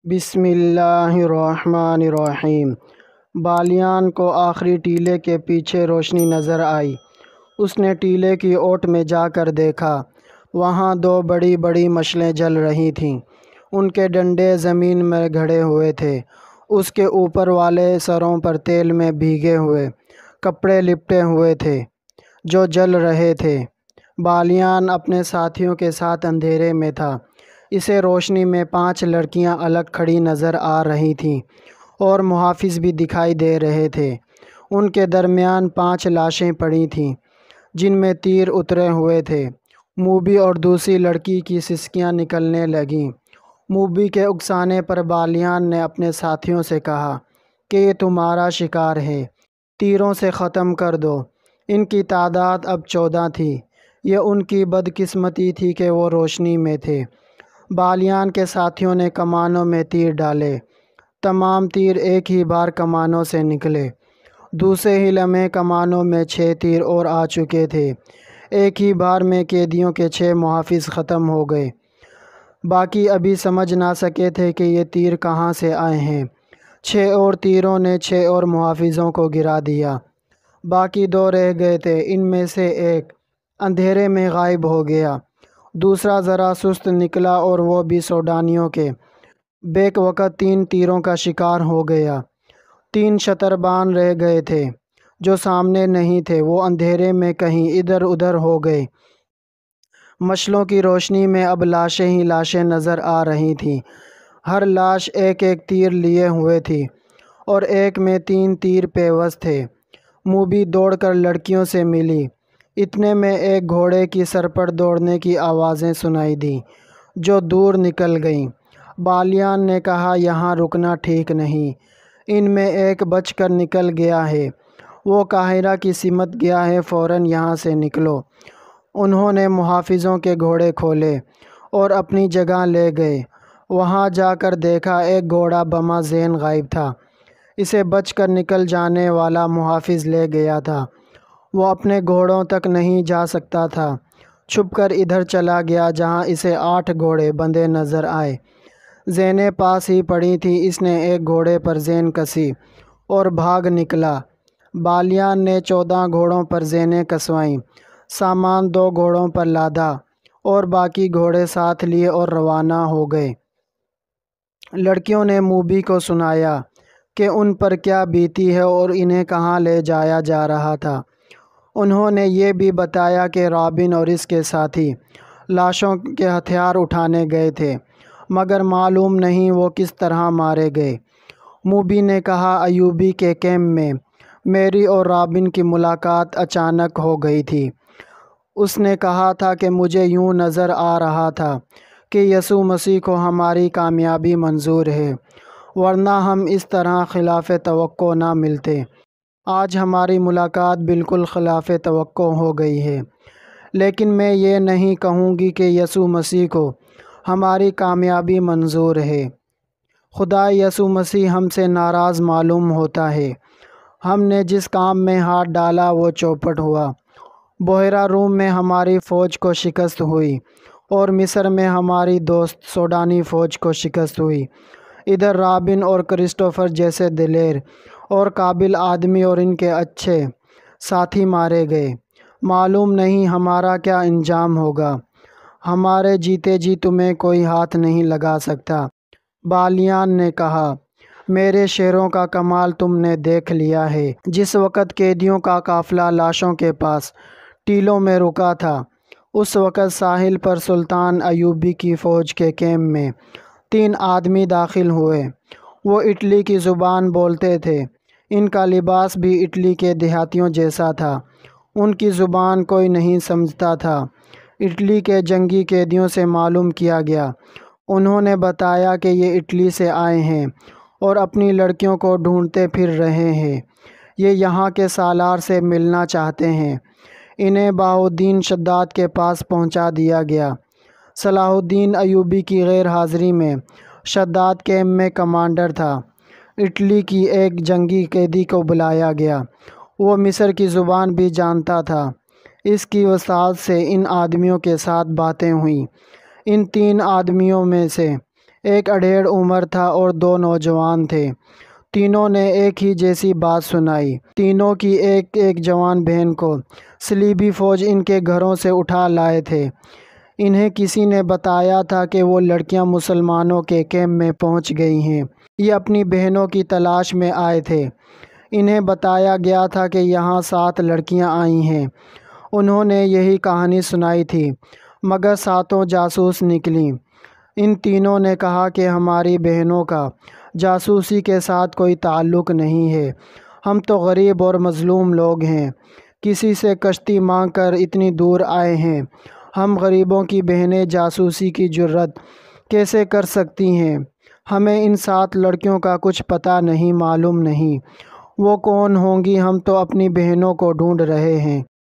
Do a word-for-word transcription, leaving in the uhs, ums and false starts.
بسم اللہ الرحمن الرحیم۔ بالیان کو آخری ٹیلے کے پیچھے روشنی نظر آئی۔ اس نے ٹیلے کی اوٹ میں جا کر دیکھا۔ وہاں دو بڑی بڑی مشلیں جل رہی تھیں۔ ان کے ڈنڈے زمین میں گھڑے ہوئے تھے۔ اس کے اوپر والے سروں پر تیل میں بھیگے ہوئے کپڑے لپٹے ہوئے تھے جو جل رہے تھے۔ بالیان اپنے ساتھیوں کے ساتھ اندھیرے میں تھا۔ اسے روشنی میں پانچ لڑکیاں الگ کھڑی نظر آ رہی تھیں اور محافظ بھی دکھائی دے رہے تھے۔ ان کے درمیان پانچ لاشیں پڑی تھیں جن میں تیر اترے ہوئے تھے۔ موبی اور دوسری لڑکی کی سسکیاں نکلنے لگیں۔ موبی کے اکسانے پر بالیان نے اپنے ساتھیوں سے کہا کہ یہ تمہارا شکار ہے، تیروں سے ختم کر دو۔ ان کی تعداد اب چودہ تھی۔ یہ ان کی بدقسمتی تھی کہ وہ روشنی میں تھے۔ بالیان کے ساتھیوں نے کمانوں میں تیر ڈالے۔ تمام تیر ایک ہی بار کمانوں سے نکلے۔ دوسرے ہی لمحے کمانوں میں چھ تیر اور آ چکے تھے۔ ایک ہی بار میں قیدیوں کے چھ محافظ ختم ہو گئے۔ باقی ابھی سمجھ نہ سکے تھے کہ یہ تیر کہاں سے آئے ہیں۔ چھ اور تیروں نے چھ اور محافظوں کو گرا دیا۔ باقی دو رہ گئے تھے۔ ان میں سے ایک اندھیرے میں غائب ہو گیا۔ دوسرا ذرا سست نکلا اور وہ بھی سوڈانیوں کے بیک وقت تین تیروں کا شکار ہو گیا۔ تین شتربان رہ گئے تھے جو سامنے نہیں تھے۔ وہ اندھیرے میں کہیں ادھر ادھر ہو گئے۔ مشلوں کی روشنی میں اب لاشیں ہی لاشیں نظر آ رہی تھیں۔ ہر لاش ایک ایک تیر لیے ہوئے تھی اور ایک میں تین تیر پیوست تھے۔ موبی دوڑ کر لڑکیوں سے ملی۔ اتنے میں ایک گھوڑے کی سرپٹ دوڑنے کی آوازیں سنائی دیں جو دور نکل گئیں۔ بالیان نے کہا یہاں رکنا ٹھیک نہیں۔ ان میں ایک بچ کر نکل گیا ہے۔ وہ قاہرہ کی سمت گیا ہے، فوراً یہاں سے نکلو۔ انہوں نے محافظوں کے گھوڑے کھولے اور اپنی جگہ لے گئے۔ وہاں جا کر دیکھا ایک گھوڑا بما زین غائب تھا۔ اسے بچ کر نکل جانے والا محافظ لے گیا تھا۔ وہ اپنے گھوڑوں تک نہیں جا سکتا تھا۔ چھپ کر ادھر چلا گیا جہاں اسے آٹھ گھوڑے بندھے نظر آئے۔ زینیں پاس ہی پڑی تھیں۔ اس نے ایک گھوڑے پر زین کسی اور بھاگ نکلا۔ بالیان نے چودہ گھوڑوں پر زینیں کسوائیں، سامان دو گھوڑوں پر لادا اور باقی گھوڑے ساتھ لیے اور روانہ ہو گئے۔ لڑکیوں نے موبی کو سنایا کہ ان پر کیا بیتی ہے اور انہیں کہاں لے جایا جا رہا تھا۔ انہوں نے یہ بھی بتایا کہ رابن اور اس کے ساتھی لاشوں کے ہتھیار اٹھانے گئے تھے، مگر معلوم نہیں وہ کس طرح مارے گئے۔ موبی نے کہا ایوبی کے کیمپ میں میری اور رابن کی ملاقات اچانک ہو گئی تھی۔ اس نے کہا تھا کہ مجھے یوں نظر آ رہا تھا کہ یسوع مسیح کو ہماری کامیابی منظور ہے، ورنہ ہم اس طرح خلاف توقع نہ ملتے۔ آج ہماری ملاقات بالکل خلاف توقع ہو گئی ہے، لیکن میں یہ نہیں کہوں گی کہ یسوع مسیح کو ہماری کامیابی منظور ہے۔ خدا یسوع مسیح ہم سے ناراض معلوم ہوتا ہے۔ ہم نے جس کام میں ہاتھ ڈالا وہ چوپٹ ہوا۔ بحیرہ روم میں ہماری فوج کو شکست ہوئی اور مصر میں ہماری دوست سوڈانی فوج کو شکست ہوئی۔ ادھر رابن اور کرسٹوفر جیسے دلیر اور قابل آدمی اور ان کے اچھے ساتھی مارے گئے۔ معلوم نہیں ہمارا کیا انجام ہوگا۔ ہمارے جیتے جی تمہیں کوئی ہاتھ نہیں لگا سکتا۔ بالیان نے کہا میرے شیروں کا کمال تم نے دیکھ لیا ہے۔ جس وقت قیدیوں کا قافلہ لاشوں کے پاس ٹیلوں میں رکا تھا، اس وقت ساحل پر سلطان ایوبی کی فوج کے کیمپ میں تین آدمی داخل ہوئے۔ وہ اٹلی کی زبان بولتے تھے۔ ان کا لباس بھی اٹلی کے دیہاتیوں جیسا تھا۔ ان کی زبان کوئی نہیں سمجھتا تھا۔ اٹلی کے جنگی قیدیوں سے معلوم کیا گیا۔ انہوں نے بتایا کہ یہ اٹلی سے آئے ہیں اور اپنی لڑکیوں کو ڈھونڈتے پھر رہے ہیں۔ یہ یہاں کے سالار سے ملنا چاہتے ہیں۔ انہیں بہاؤالدین شداد کے پاس پہنچا دیا گیا۔ صلاح الدین ایوبی کی غیر حاضری میں شداد کیمپ میں کمانڈر تھا۔ اٹلی کی ایک جنگی قیدی کو بلایا گیا۔ وہ مصر کی زبان بھی جانتا تھا۔ اس کی وساطت سے ان آدمیوں کے ساتھ باتیں ہوئیں۔ ان تین آدمیوں میں سے ایک اڈھیڑ عمر تھا اور دو نوجوان تھے۔ تینوں نے ایک ہی جیسی بات سنائی۔ تینوں کی ایک ایک جوان بہن کو صلیبی فوج ان کے گھروں سے اٹھا لائے تھے۔ انہیں کسی نے بتایا تھا کہ وہ لڑکیاں مسلمانوں کے کیمپ میں پہنچ گئی ہیں۔ یہ اپنی بہنوں کی تلاش میں آئے تھے۔ انہیں بتایا گیا تھا کہ یہاں سات لڑکیاں آئی ہیں۔ انہوں نے یہی کہانی سنائی تھی، مگر ساتوں جاسوس نکلیں۔ ان تینوں نے کہا کہ ہماری بہنوں کا جاسوسی کے ساتھ کوئی تعلق نہیں ہے۔ ہم تو غریب اور مظلوم لوگ ہیں، کسی سے کشتی مانگ کر اتنی دور آئے ہیں۔ ہم غریبوں کی بہنیں جاسوسی کی جرات کیسے کر سکتی ہیں؟ ہمیں ان سات لڑکیوں کا کچھ پتہ نہیں، معلوم نہیں وہ کون ہوں گی۔ ہم تو اپنی بہنوں کو ڈھونڈ رہے ہیں۔